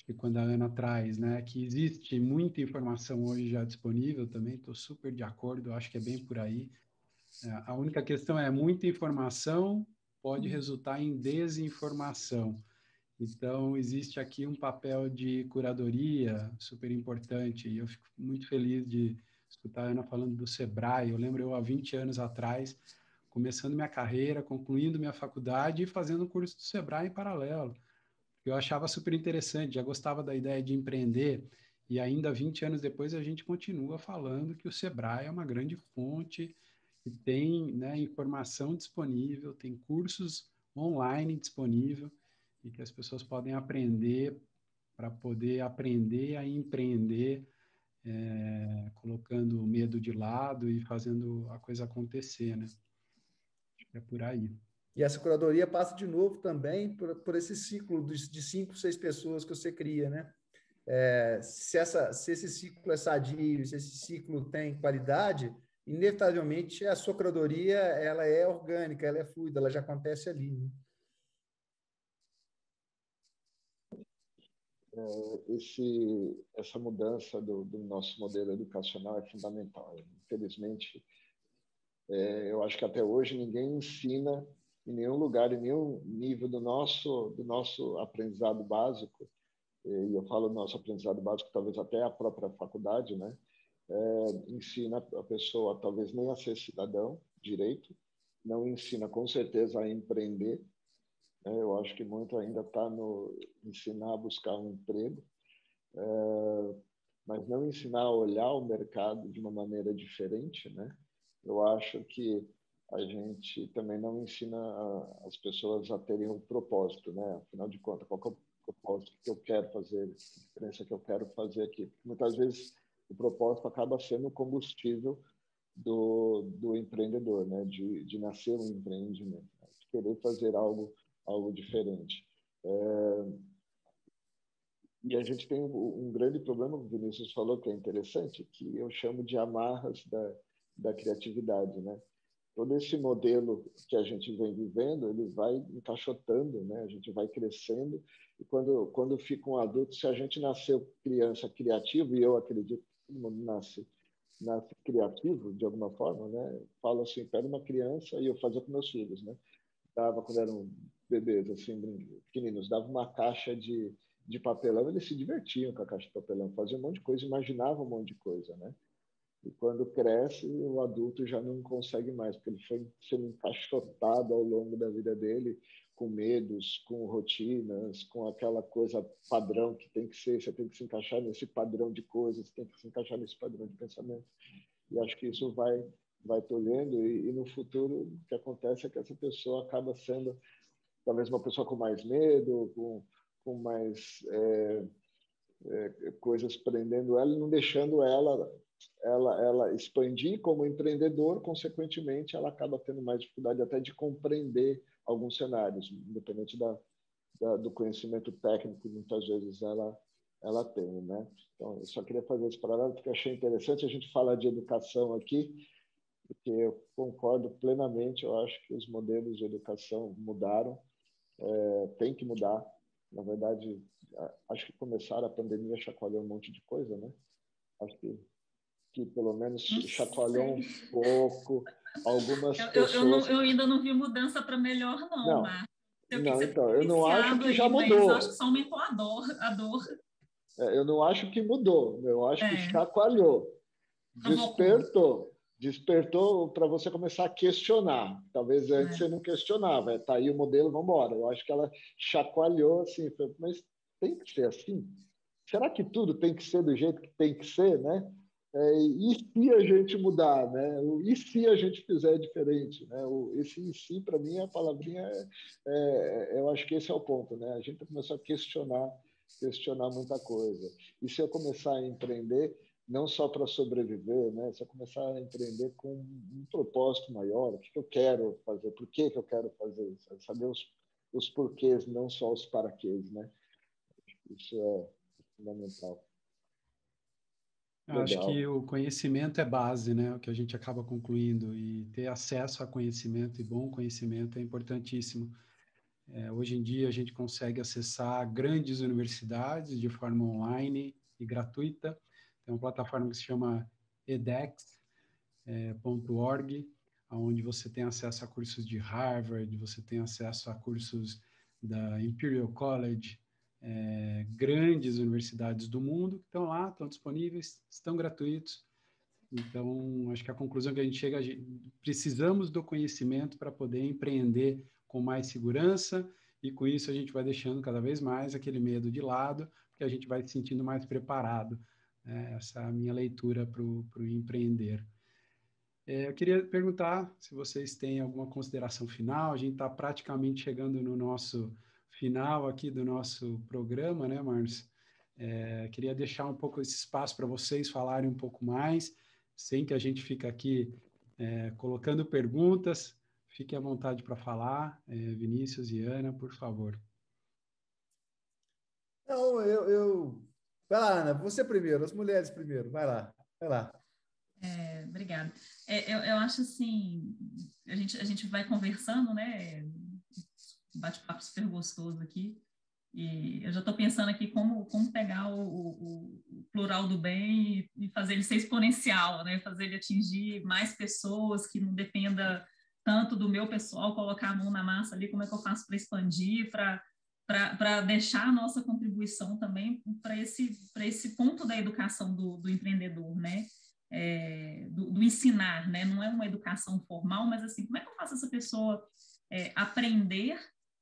que quando a Ana traz, né, que existe muita informação hoje já disponível também, estou super de acordo, acho que é bem por aí. É, a única questão é, muita informação pode resultar em desinformação. Então, existe aqui um papel de curadoria super importante, e eu fico muito feliz de escutar a Ana falando do Sebrae. Eu lembro eu, há vinte anos atrás, começando minha carreira, concluindo minha faculdade e fazendo o curso do Sebrae em paralelo. Eu achava super interessante, já gostava da ideia de empreender, e ainda vinte anos depois a gente continua falando que o Sebrae é uma grande fonte e tem, né, informação disponível, tem cursos online disponível, e que as pessoas podem aprender para poder aprender a empreender, é, colocando o medo de lado e fazendo a coisa acontecer, né? Acho que é por aí. E essa curadoria passa de novo também por, por esse ciclo de, de cinco, seis pessoas que você cria, né? É, se, essa, se esse ciclo é sadio, se esse ciclo tem qualidade, inevitavelmente a sua curadoria ela é orgânica, ela é fluida, ela já acontece ali, né? Esse, essa mudança do, do nosso modelo educacional é fundamental. Infelizmente, é, eu acho que até hoje ninguém ensina em nenhum lugar, em nenhum nível do nosso, do nosso aprendizado básico, e eu falo do nosso aprendizado básico, talvez até a própria faculdade, né? É, ensina a pessoa talvez nem a ser cidadão direito, não ensina com certeza a empreender. Eu acho que muito ainda está no ensinar a buscar um emprego, é, mas não ensinar a olhar o mercado de uma maneira diferente, né? Eu acho que a gente também não ensina a, as pessoas a terem um propósito, né? Afinal de contas, qual que é o propósito que eu quero fazer, a diferença que eu quero fazer aqui? Muitas vezes o propósito acaba sendo o combustível do, do empreendedor, né? De, de nascer um empreendimento, né? De querer fazer algo algo diferente. É, e a gente tem um, um grande problema, o Vinícius falou que é interessante, que eu chamo de amarras da, da criatividade, né? Todo esse modelo que a gente vem vivendo, ele vai encaixotando, né? A gente vai crescendo, e quando, quando fica um adulto, se a gente nasceu criança criativo, e eu acredito que todo mundo nasce, nasce criativo, de alguma forma, né? Falo assim, pega uma criança, e eu fazia com meus filhos, né? Dava, quando eram bebês, assim, pequeninos, dava uma caixa de, de papelão, eles se divertiam com a caixa de papelão, faziam um monte de coisa, imaginavam um monte de coisa, né? E quando cresce, o adulto já não consegue mais, porque ele foi sendo encaixotado ao longo da vida dele, com medos, com rotinas, com aquela coisa padrão que tem que ser, você tem que se encaixar nesse padrão de coisas, tem que se encaixar nesse padrão de pensamento. E acho que isso vai vai tolhendo, e, e no futuro o que acontece é que essa pessoa acaba sendo talvez uma pessoa com mais medo, com, com mais é, é, coisas prendendo ela e não deixando ela, ela, ela expandir como empreendedor, consequentemente ela acaba tendo mais dificuldade até de compreender alguns cenários, independente da, da, do conhecimento técnico que muitas vezes ela, ela tem, né? Então, eu só queria fazer esse paralelo porque achei interessante a gente falar de educação aqui, porque eu concordo plenamente, eu acho que os modelos de educação mudaram, é, tem que mudar. Na verdade, acho que começaram a pandemia chacoalhou um monte de coisa, né? Acho que, que pelo menos chacoalhou um pouco algumas eu, pessoas. Eu, eu, não, eu ainda não vi mudança para melhor, não, não Marcos. Eu não, então, eu não acho que já mudou. Mas acho que só aumentou a dor. A dor. É, eu não acho que mudou, eu acho é. que chacoalhou, despertou. Despertou para você começar a questionar. Talvez antes é. você não questionava. Está aí o modelo, vamos embora. Eu acho que ela chacoalhou assim, mas tem que ser assim? Será que tudo tem que ser do jeito que tem que ser, né? É, e se a gente mudar, né? E se a gente fizer diferente, né? O, esse e se, para mim, a palavrinha, é, é, eu acho que esse é o ponto, né? A gente começou a questionar, questionar muita coisa. E se eu começar a empreender, não só para sobreviver, né? Se eu começar a empreender com um propósito maior, o que, que eu quero fazer, por que, que eu quero fazer isso, saber os, os porquês, não só os paraquês, né? Isso é fundamental. Eu acho que o conhecimento é base, né? O que a gente acaba concluindo, e ter acesso a conhecimento e bom conhecimento é importantíssimo. É, hoje em dia, a gente consegue acessar grandes universidades de forma online e gratuita. Tem uma plataforma que se chama edX ponto org, onde você tem acesso a cursos de Harvard, você tem acesso a cursos da Imperial College, é, grandes universidades do mundo que estão lá, estão disponíveis, estão gratuitos. Então, acho que a conclusão que a gente chega, a gente, precisamos do conhecimento para poder empreender com mais segurança, e com isso a gente vai deixando cada vez mais aquele medo de lado, porque a gente vai se sentindo mais preparado. Né? Essa é a minha leitura para o empreender. É, eu queria perguntar se vocês têm alguma consideração final. A gente está praticamente chegando no nosso final aqui do nosso programa, né, Márcio? É, queria deixar um pouco esse espaço para vocês falarem um pouco mais, sem que a gente fique aqui é, colocando perguntas. Fique à vontade para falar. É, Vinícius e Ana, por favor. Não, eu, eu... Vai lá, Ana, você primeiro, as mulheres primeiro. Vai lá, vai lá. É, obrigada. É, eu, eu acho assim, a gente, a gente vai conversando, né? Bate-papo super gostoso aqui. E eu já estou pensando aqui como, como pegar o, o, o plural do bem e, e fazer ele ser exponencial, né? Fazer ele atingir mais pessoas, que não dependa tanto do meu pessoal, colocar a mão na massa ali, como é que eu faço para expandir, para para deixar a nossa contribuição também para esse, para esse ponto da educação do, do empreendedor, né? É, do, do ensinar, né? Não é uma educação formal, mas assim, como é que eu faço essa pessoa é, aprender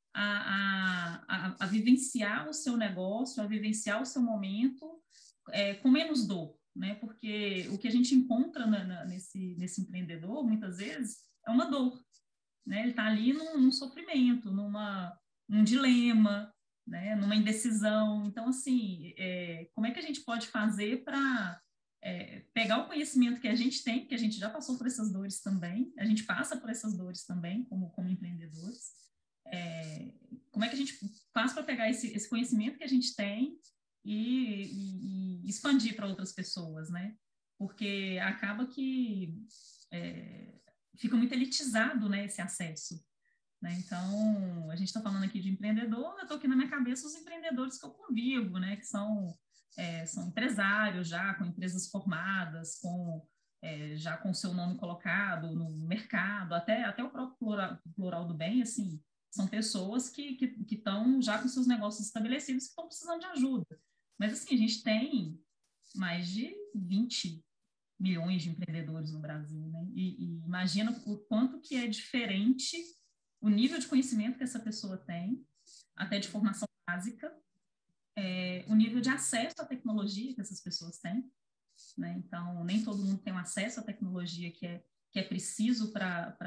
a, a, a vivenciar o seu negócio, a vivenciar o seu momento é, com menos dor, né? Porque o que a gente encontra na, na, nesse, nesse empreendedor, muitas vezes, é uma dor, né? Ele está ali num, num sofrimento, numa, num dilema, né? Numa indecisão. Então, assim, é, como é que a gente pode fazer para é, pegar o conhecimento que a gente tem, que a gente já passou por essas dores também, a gente passa por essas dores também, como, como empreendedores, é, como é que a gente faz para pegar esse, esse conhecimento que a gente tem e, e, e expandir para outras pessoas, né? Porque acaba que é, fica muito elitizado, né, esse acesso. Né? Então, a gente está falando aqui de empreendedor, eu estou aqui na minha cabeça os empreendedores que eu convivo, né, que são, é, são empresários já, com empresas formadas, com, é, já com o seu nome colocado no mercado, até, até o próprio plural, plural do bem, assim, são pessoas que que estão já com seus negócios estabelecidos, que estão precisando de ajuda. Mas, assim, a gente tem mais de vinte milhões de empreendedores no Brasil, né? E, e imagina o quanto que é diferente o nível de conhecimento que essa pessoa tem, até de formação básica, é, o nível de acesso à tecnologia que essas pessoas têm, né? Então, nem todo mundo tem um acesso à tecnologia que é, que é preciso para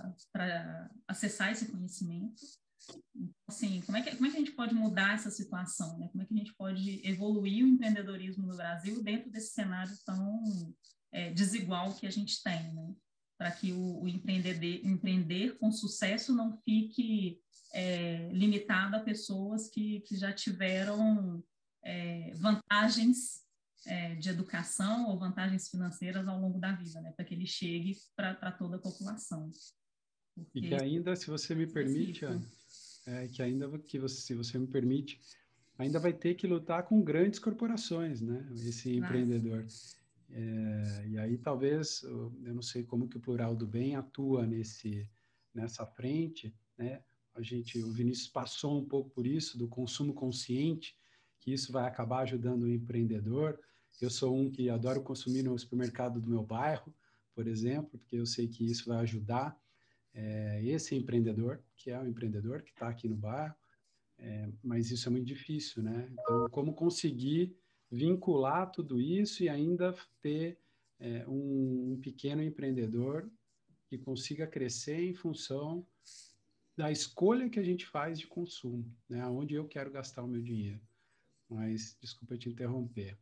acessar esse conhecimento. Então, assim, como é, que, como é que a gente pode mudar essa situação, né? Como é que a gente pode evoluir o empreendedorismo no Brasil dentro desse cenário tão é, desigual que a gente tem, né? Para que o, o empreender, empreender com sucesso não fique é, limitado a pessoas que, que já tiveram é, vantagens é, de educação ou vantagens financeiras ao longo da vida, né? Para que ele chegue para toda a população. Porque... E que ainda, se você me permite, Ana, é, que ainda que você, se você me permite, ainda vai ter que lutar com grandes corporações, né? Esse empreendedor. É, e aí talvez, eu não sei como que o Plural do Bem atua nesse, nessa frente, né? A gente, o Vinícius passou um pouco por isso, do consumo consciente, que isso vai acabar ajudando o empreendedor. Eu sou um que adoro consumir no supermercado do meu bairro, por exemplo, porque eu sei que isso vai ajudar é, esse empreendedor, que é o empreendedor que está aqui no bairro, é, mas isso é muito difícil, né? Então, como conseguir vincular tudo isso e ainda ter é, um, um pequeno empreendedor que consiga crescer em função da escolha que a gente faz de consumo, né? Onde eu quero gastar o meu dinheiro. Mas, desculpa te interromper.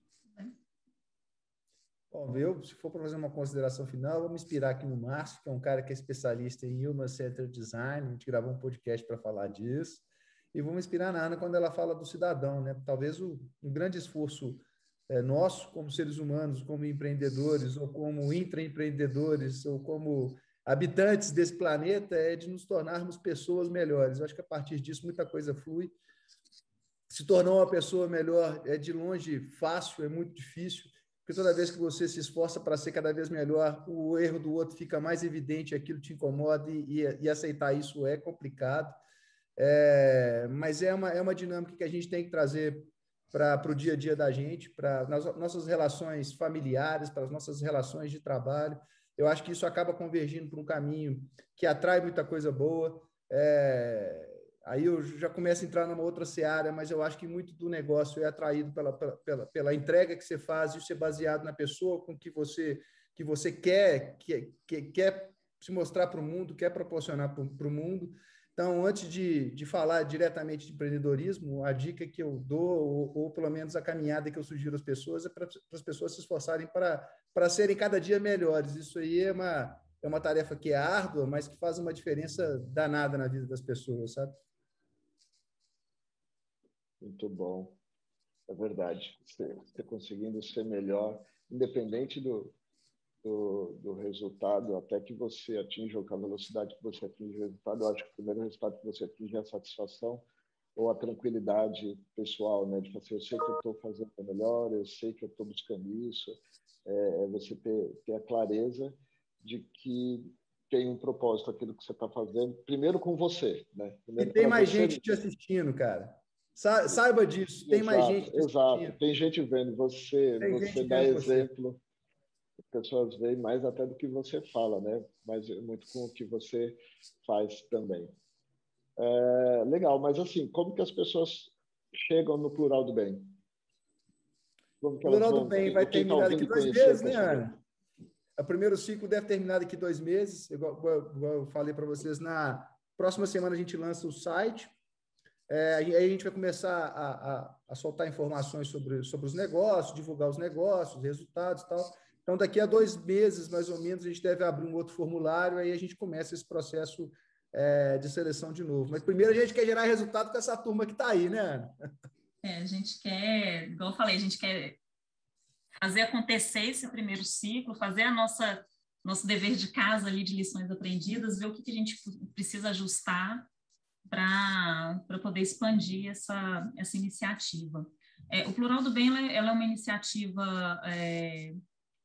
Bom, eu, se for para fazer uma consideração final, vou me inspirar aqui no Márcio, que é um cara que é especialista em Human Centered Design, a gente gravou um podcast para falar disso, e vou me inspirar na Ana quando ela fala do cidadão, né? Talvez o, um grande esforço é, nosso, como seres humanos, como empreendedores, ou como intraempreendedores, ou como habitantes desse planeta, é de nos tornarmos pessoas melhores. Eu acho que a partir disso muita coisa flui. Se tornar uma pessoa melhor é de longe fácil, é muito difícil, porque toda vez que você se esforça para ser cada vez melhor, o erro do outro fica mais evidente, aquilo te incomoda e, e, e aceitar isso é complicado. É, mas é uma, é uma dinâmica que a gente tem que trazer para o dia a dia da gente, para nas nossas relações familiares, para as nossas relações de trabalho. Eu acho que isso acaba convergindo para um caminho que atrai muita coisa boa. É, aí eu já começo a entrar numa outra seara, mas eu acho que muito do negócio é atraído pela, pela, pela entrega que você faz, isso é baseado na pessoa com que você, que você quer, que, que, quer se mostrar para o mundo, quer proporcionar para o mundo. Então, antes de, de falar diretamente de empreendedorismo, a dica que eu dou, ou, ou pelo menos a caminhada que eu sugiro às pessoas, é para as pessoas se esforçarem para, para serem cada dia melhores. Isso aí é uma, é uma tarefa que é árdua, mas que faz uma diferença danada na vida das pessoas, sabe? Muito bom. É verdade. Você, você conseguindo ser melhor, independente do, do, do resultado, até que você atinja com a velocidade que você atinge o resultado, eu acho que o primeiro resultado que você atinge é a satisfação ou a tranquilidade pessoal, né? De fazer, eu sei que eu estou fazendo melhor, eu sei que eu estou buscando isso, é, é você ter, ter a clareza de que tem um propósito aquilo que você está fazendo, primeiro com você, né? Primeiro e tem mais você gente te assistindo, cara. Sa saiba disso, tem exato, mais gente te exato. assistindo. Tem gente vendo você, tem você gente dá vendo exemplo. Você. As pessoas veem mais até do que você fala, né? Mas muito com o que você faz também. É, legal, mas assim, como que as pessoas chegam no Plural do Bem? Como que O elas Plural do vão? Bem vai Quem está terminar ouvindo daqui e dois conhecer meses, para né, saber. Ana? O primeiro ciclo deve terminar daqui dois meses, igual, igual, igual eu falei para vocês. Na próxima semana a gente lança o site. É, aí a gente vai começar a, a, a soltar informações sobre, sobre os negócios, divulgar os negócios, resultados e tal. Então, daqui a dois meses, mais ou menos, a gente deve abrir um outro formulário, aí a gente começa esse processo é, de seleção de novo. Mas primeiro a gente quer gerar resultado com essa turma que está aí, né, Ana? É, a gente quer, igual eu falei, a gente quer fazer acontecer esse primeiro ciclo, fazer a nossa nosso dever de casa ali de lições aprendidas, ver o que, que a gente precisa ajustar para poder expandir essa, essa iniciativa. É, o Plural do Bem ela, ela é uma iniciativa é,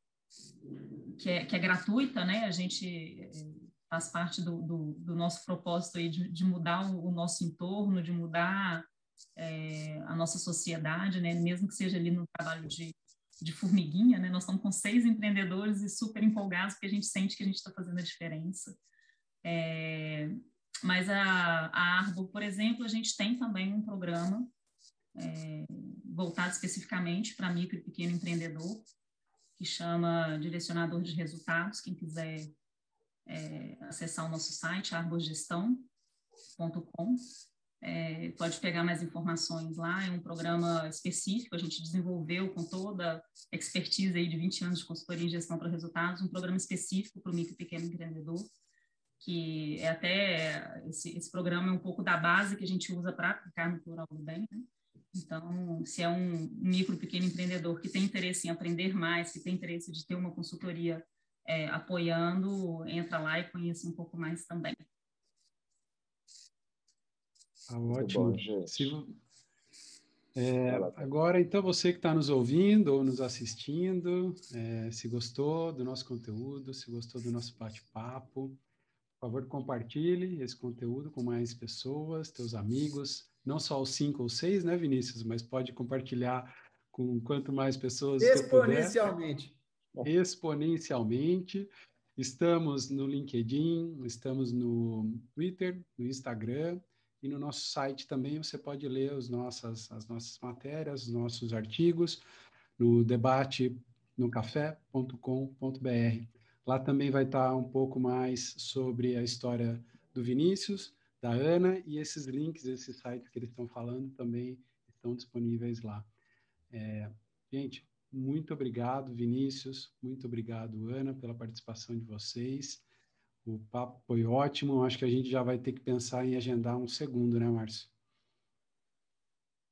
que, é, que é gratuita, né? A gente faz parte do, do, do nosso propósito aí de, de mudar o, o nosso entorno, de mudar é, a nossa sociedade, né? Mesmo que seja ali no trabalho de, de formiguinha, né? Nós estamos com seis empreendedores e super empolgados porque a gente sente que a gente está fazendo a diferença. É, mas a, a Arbor, por exemplo, a gente tem também um programa é, voltado especificamente para micro e pequeno empreendedor, que chama Direcionador de Resultados. Quem quiser é, acessar o nosso site, arbor gestão ponto com, é, pode pegar mais informações lá. É um programa específico, a gente desenvolveu com toda a expertise aí de vinte anos de consultoria em gestão para resultados, um programa específico para o micro e pequeno empreendedor, que é até, esse, esse programa é um pouco da base que a gente usa para aplicar no Plural do Bem, né? Então, se é um micro, pequeno empreendedor que tem interesse em aprender mais, que tem interesse de ter uma consultoria é, apoiando, entra lá e conheça um pouco mais também. Ah, ótimo. Muito bom, gente. Se, é, agora, então, você que está nos ouvindo ou nos assistindo, é, se gostou do nosso conteúdo, se gostou do nosso bate-papo, por favor, compartilhe esse conteúdo com mais pessoas, teus amigos, não só os cinco ou seis, né, Vinícius? Mas pode compartilhar com quanto mais pessoas você puder. Exponencialmente. Exponencialmente. Estamos no LinkedIn, estamos no Twitter, no Instagram e no nosso site também. Você pode ler os nossas, as nossas matérias, os nossos artigos no debate no café ponto com ponto br. Lá também vai estar um pouco mais sobre a história do Vinícius, da Ana, e esses links, esses sites que eles estão falando também estão disponíveis lá. É, gente, muito obrigado, Vinícius, muito obrigado, Ana, pela participação de vocês. O papo foi ótimo, acho que a gente já vai ter que pensar em agendar um segundo, né, Márcio?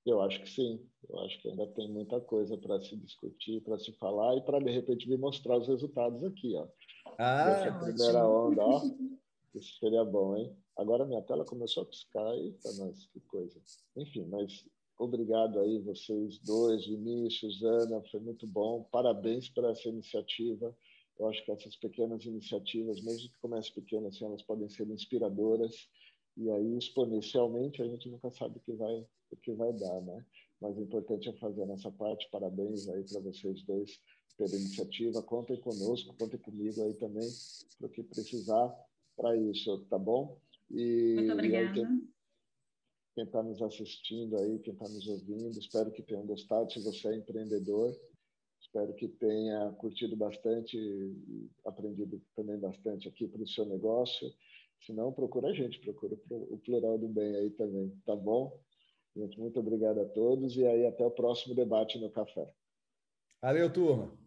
Eu acho que sim. Eu acho que ainda tem muita coisa para se discutir, para se falar e para, de repente, me mostrar os resultados aqui, ó. Ah, Dessa primeira onda, ó. Isso seria bom, hein? Agora minha tela começou a piscar e tá, nós, que coisa. Enfim, mas obrigado aí vocês dois, Vinícius, Ana, foi muito bom. Parabéns por essa iniciativa. Eu acho que essas pequenas iniciativas, mesmo que comecem pequenas, assim, elas podem ser inspiradoras. E aí, exponencialmente, a gente nunca sabe o que vai, o que vai dar, né? Mas o importante é fazer a nossa parte. Parabéns aí para vocês dois pela iniciativa. Contem conosco, contem comigo aí também, para o que precisar para isso, tá bom? E, Muito obrigada. E aí, quem está nos assistindo aí, quem está nos ouvindo, espero que tenham gostado. Se você é empreendedor, espero que tenha curtido bastante e aprendido também bastante aqui para o seu negócio. Se não, procura a gente, procura o Plural do Bem aí também, tá bom? Gente, muito obrigado a todos e aí até o próximo debate no café. Valeu, turma.